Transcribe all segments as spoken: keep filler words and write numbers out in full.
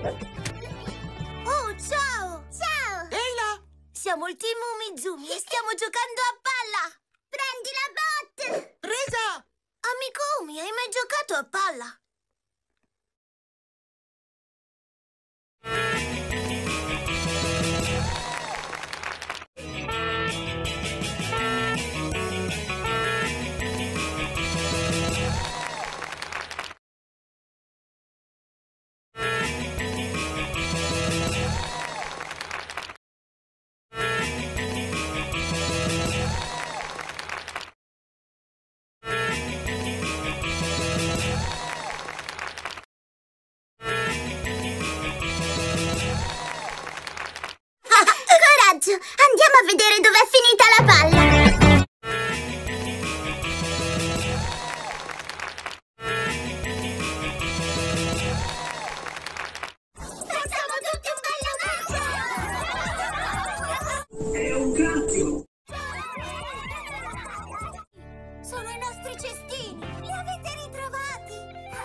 Oh, ciao! Ciao! Ehi là! Siamo il team Umizoomi e stiamo giocando a palla! Prendi la botte! Presa! Amico Umi, hai mai giocato a palla? Andiamo a vedere dove è finita la palla! Facciamo tutti un bel lavoro! È un gatto! Sono i nostri cestini! Li avete ritrovati!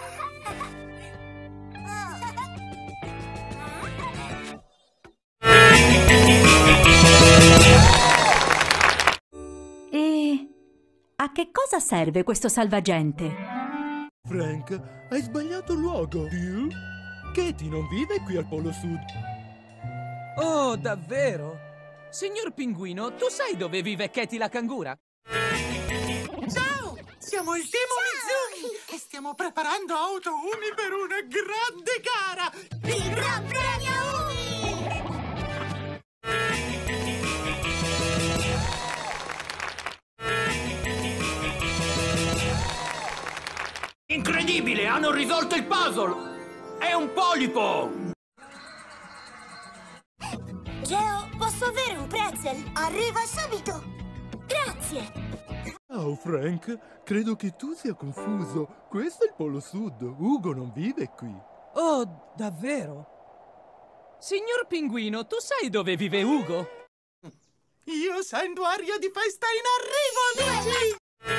A che cosa serve questo salvagente? Frank, hai sbagliato luogo. Katie non vive qui al Polo Sud. Oh, davvero? Signor Pinguino, tu sai dove vive Katie la cangura? Ciao! Siamo il team Umizoomi e stiamo preparando Auto Umi per una grande gara! Il Gran Premio Umi! Incredibile! Hanno risolto il puzzle! È un polipo! Geo, posso avere un pretzel? Arriva subito! Grazie! Ciao Frank, credo che tu sia confuso. Questo è il Polo Sud. Ugo non vive qui. Oh, davvero? Signor Pinguino, tu sai dove vive Ugo? Io sento aria di festa in arrivo, amici!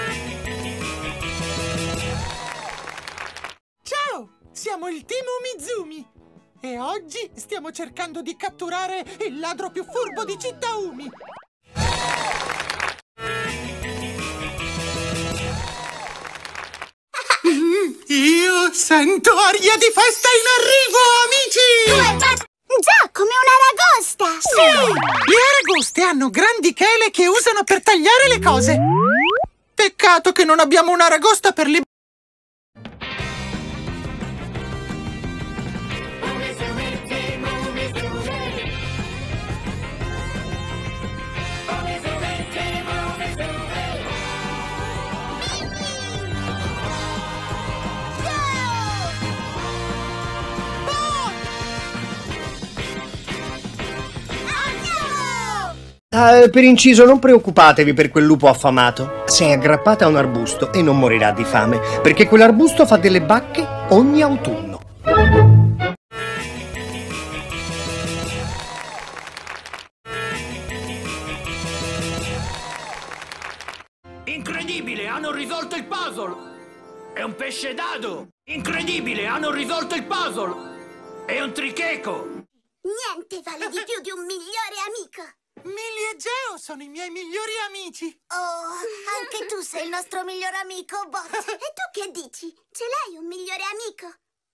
Ciao! Siamo il team Umizoomi e oggi stiamo cercando di catturare il ladro più furbo di Città Umi. Io sento aria di festa in arrivo, amici! Già, come una ragosta! Sì! Le aragoste hanno grandi chele che usano per tagliare le cose. Peccato che non abbiamo una ragosta per le... Ah, per inciso, non preoccupatevi per quel lupo affamato. Sei aggrappata a un arbusto e non morirà di fame, perché quell'arbusto fa delle bacche ogni autunno. Incredibile! Hanno risolto il puzzle! È un pesce dado! Incredibile! Hanno risolto il puzzle! È un tricheco! Niente vale di più di un migliore amico! Milly e Geo sono i miei migliori amici. Oh, anche tu sei il nostro migliore amico, Bot. E tu che dici? Ce l'hai un migliore amico?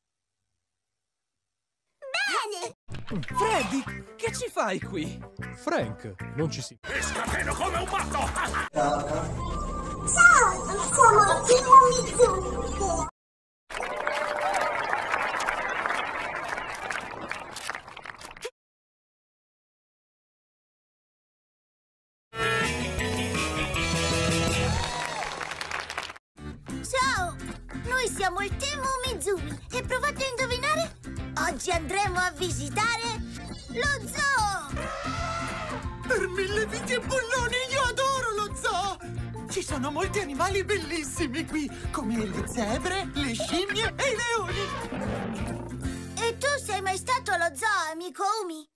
Bene! Freddy, che ci fai qui? Frank, non ci si... E scateno come un matto! Ciao! Siamo il team Umizoomi! Ciao! Noi siamo il team Umizoomi e provate a indovinare? Oggi andremo a visitare lo zoo! Per mille viti e bulloni, io adoro lo zoo! Ci sono molti animali bellissimi qui, come le zebre, le scimmie e i leoni! E tu sei mai stato allo zoo, amico Umi?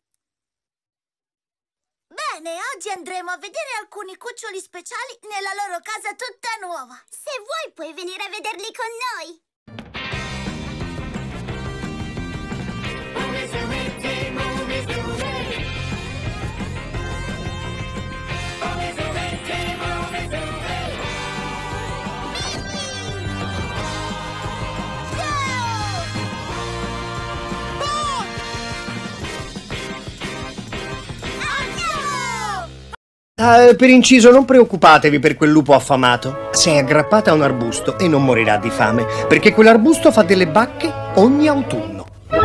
Bene, oggi andremo a vedere alcuni cuccioli speciali nella loro casa tutta nuova. Se vuoi puoi venire a vederli con noi. Eh, per inciso, non preoccupatevi per quel lupo affamato. Sei aggrappata a un arbusto e non morirà di fame, perché quell'arbusto fa delle bacche ogni autunno.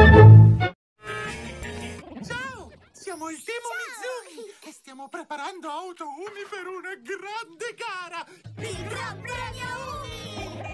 Ciao, siamo il team Umizuki e stiamo preparando Auto Umi per una grande gara. Il Gran Premio Umi!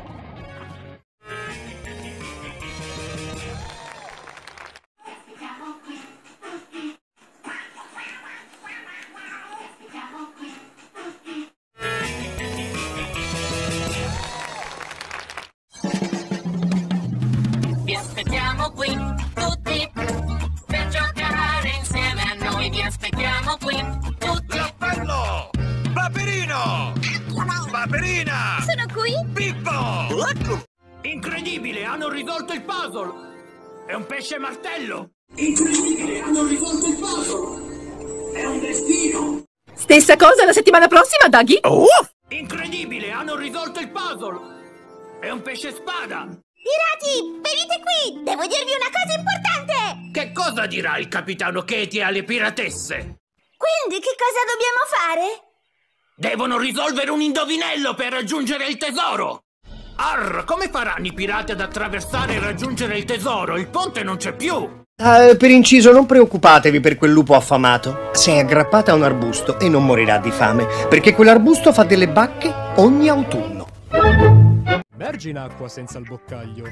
Vi aspettiamo qui, tutti, per giocare insieme a noi. Vi aspettiamo qui, tutti. L'appello! Paperino! Paperina! Sono qui? Pippo! Incredibile, hanno risolto il puzzle! È un pesce martello! Incredibile, hanno risolto il puzzle! È un destino! Stessa cosa la settimana prossima, Daggy? Oh! Incredibile, hanno risolto il puzzle! È un pesce spada! Pirati, venite qui! Devo dirvi una cosa importante! Che cosa dirà il capitano Katie alle piratesse? Quindi che cosa dobbiamo fare? Devono risolvere un indovinello per raggiungere il tesoro! Arr, come faranno i pirati ad attraversare e raggiungere il tesoro? Il ponte non c'è più! Eh, per inciso, non preoccupatevi per quel lupo affamato. Sei aggrappata a un arbusto e non morirà di fame, perché quell'arbusto fa delle bacche ogni autunno. Immergi in acqua senza il boccaglio.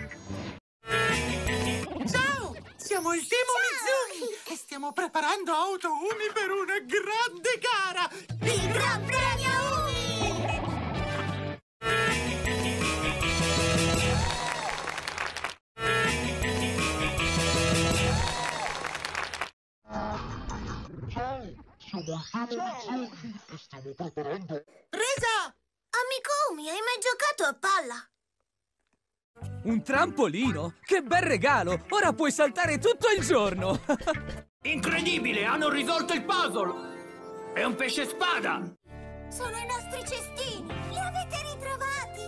Ciao, siamo il team Umizuki e stiamo preparando Auto Umi per una grande gara. Il Gran Premio Umi! Resa! Amico Umi, hai mai giocato a palla? Un trampolino? Che bel regalo! Ora puoi saltare tutto il giorno! Incredibile, hanno risolto il puzzle! È un pesce spada! Sono i nostri cestini! Li avete ritrovati!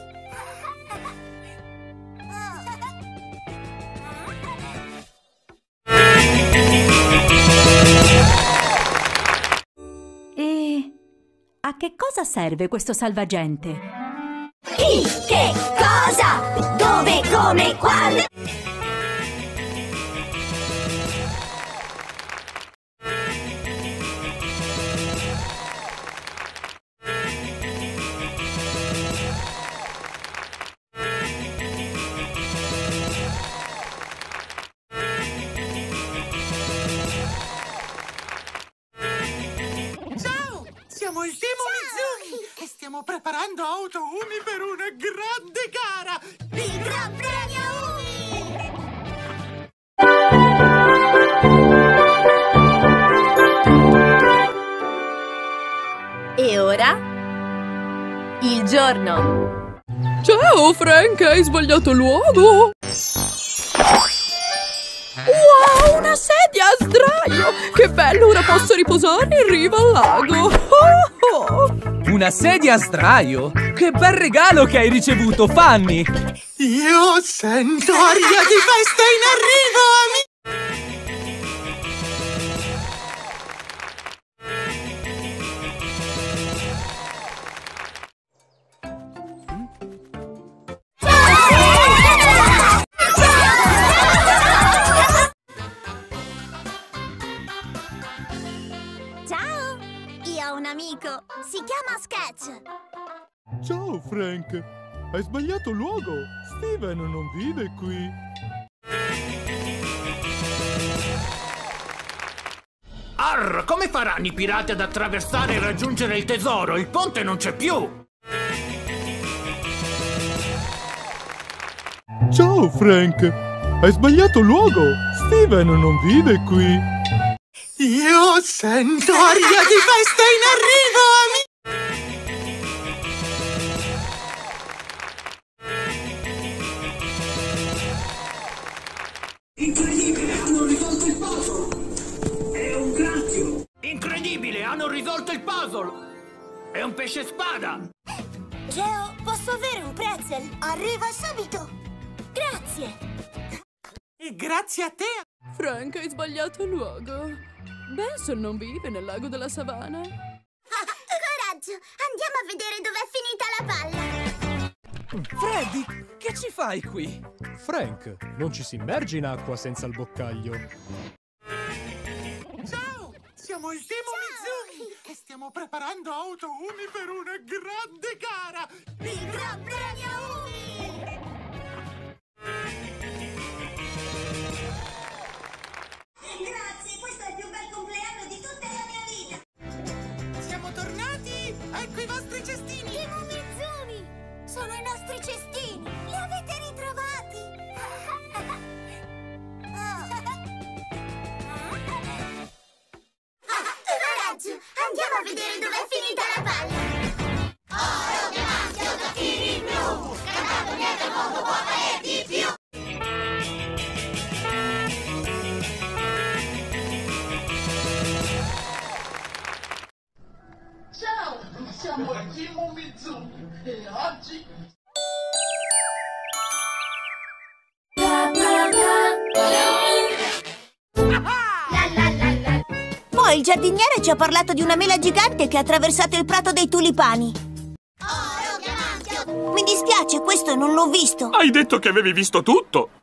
E a che cosa serve questo salvagente? Chi? Che? Cosa? Dove? Come? Quando? Ciao, siamo il team Umizuki e stiamo preparando Auto Umi per una grande gara. Il Gran Premio Umi! E ora? Il giorno! Ciao Frank, hai sbagliato luogo! Wow, una sedia a sdraio! Che bello, ora posso riposare in riva al lago! Oh, oh. Una sedia a sdraio? Che bel regalo che hai ricevuto, Fanny! Io sento aria di festa in arrivo, amici! Ciao! Io ho un amico, si chiama Sketch. Ciao Frank, hai sbagliato luogo. Steven non vive qui. Arr, come faranno i pirati ad attraversare e raggiungere il tesoro? Il ponte non c'è più! Ciao Frank, hai sbagliato luogo. Steven non vive qui. Io sento aria di festa in arrivo, amici! Incredibile, hanno risolto il puzzle! È un granchio! Incredibile, hanno risolto il puzzle! È un pesce spada! Geo, posso avere un pretzel? Arriva subito! Grazie! E grazie a te! Frank, hai sbagliato luogo. Benson non vive nel lago della savana. coraggio! Andiamo a vedere dov'è finita la palla! Freddy, che ci fai qui? Frank, non ci si immerge in acqua senza il boccaglio. Ciao! Siamo il team Umizoomi e stiamo preparando Auto Umi per una grande gara! Il Gran Premio Umi! Grazie, questo è il più bel compleanno di tutta la mia vita! Siamo tornati! Ecco i vostri cestini! Team Umizoomi! Sono i nostri cestini! Li avete ritrovati! Coraggio! Andiamo a vedere dov'è finita la palla! Oro, diamanti, ottocchini blu! Cantando niente al mondo può valere di più! Ciao, siamo il team Umizoomi e oggi... Poi il giardiniere ci ha parlato di una mela gigante che ha attraversato il prato dei tulipani. Mi dispiace, questo non l'ho visto. Hai detto che avevi visto tutto!